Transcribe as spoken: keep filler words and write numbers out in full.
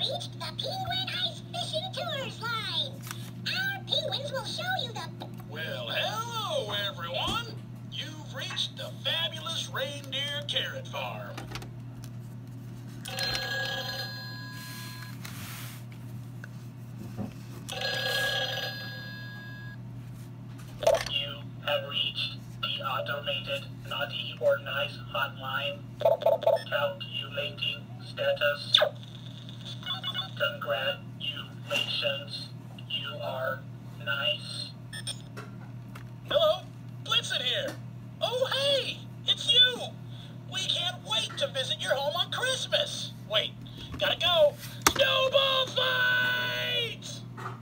reached the Penguin Ice Fishing Tours line. Our penguins will show you the... Well, hello, everyone. You've reached the fabulous reindeer carrot farm. You have reached the automated naughty or nice hotline. Calculating status. Congratulations, you are nice.